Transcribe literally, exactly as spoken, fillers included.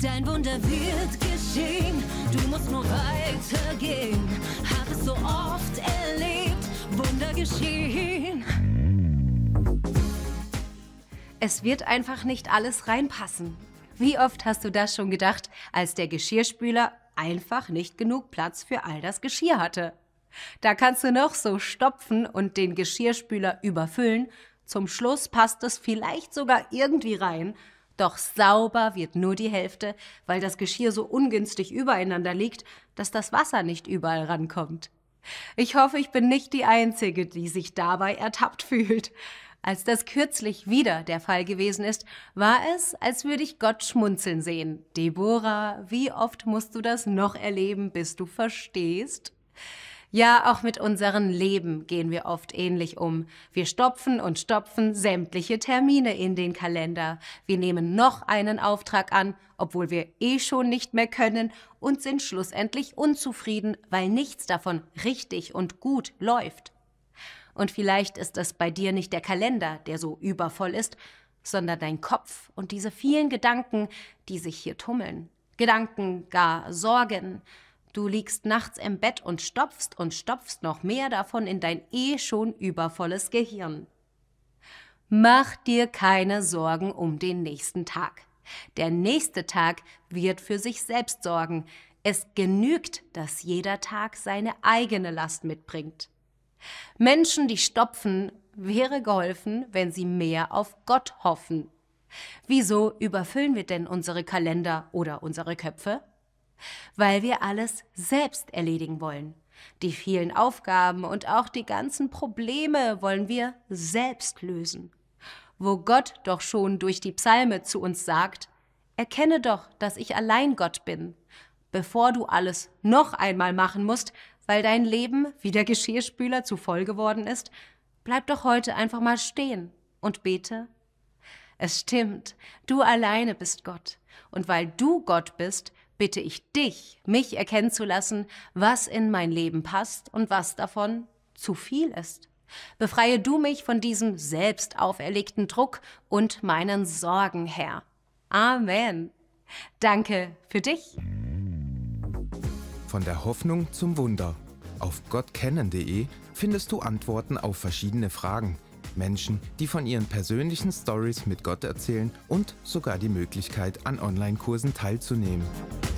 Dein Wunder wird geschehen, du musst nur weitergehen. Hab es so oft erlebt, Wunder geschehen. Es wird einfach nicht alles reinpassen. Wie oft hast du das schon gedacht, als der Geschirrspüler einfach nicht genug Platz für all das Geschirr hatte? Da kannst du noch so stopfen und den Geschirrspüler überfüllen. Zum Schluss passt es vielleicht sogar irgendwie rein. Doch sauber wird nur die Hälfte, weil das Geschirr so ungünstig übereinander liegt, dass das Wasser nicht überall rankommt. Ich hoffe, ich bin nicht die Einzige, die sich dabei ertappt fühlt. Als das kürzlich wieder der Fall gewesen ist, war es, als würde ich Gott schmunzeln sehen. Deborah, wie oft musst du das noch erleben, bis du verstehst? Ja, auch mit unserem Leben gehen wir oft ähnlich um. Wir stopfen und stopfen sämtliche Termine in den Kalender. Wir nehmen noch einen Auftrag an, obwohl wir eh schon nicht mehr können, und sind schlussendlich unzufrieden, weil nichts davon richtig und gut läuft. Und vielleicht ist es bei dir nicht der Kalender, der so übervoll ist, sondern dein Kopf und diese vielen Gedanken, die sich hier tummeln. Gedanken, gar Sorgen. Du liegst nachts im Bett und stopfst und stopfst noch mehr davon in dein eh schon übervolles Gehirn. Mach dir keine Sorgen um den nächsten Tag. Der nächste Tag wird für sich selbst sorgen. Es genügt, dass jeder Tag seine eigene Last mitbringt. Menschen, die stopfen, wäre geholfen, wenn sie mehr auf Gott hoffen. Wieso überfüllen wir denn unsere Kalender oder unsere Köpfe? Weil wir alles selbst erledigen wollen. Die vielen Aufgaben und auch die ganzen Probleme wollen wir selbst lösen. Wo Gott doch schon durch die Psalme zu uns sagt: Erkenne doch, dass ich allein Gott bin, bevor du alles noch einmal machen musst, weil dein Leben wie der Geschirrspüler zu voll geworden ist, bleib doch heute einfach mal stehen und bete. Es stimmt, du alleine bist Gott. Und weil du Gott bist, bitte ich dich, mich erkennen zu lassen, was in mein Leben passt und was davon zu viel ist. Befreie du mich von diesem selbst auferlegten Druck und meinen Sorgen, Herr. Amen. Danke für dich. Von der Hoffnung zum Wunder. Auf gottkennen punkt de findest du Antworten auf verschiedene Fragen. Menschen, die von ihren persönlichen Stories mit Gott erzählen und sogar die Möglichkeit, an Online-Kursen teilzunehmen.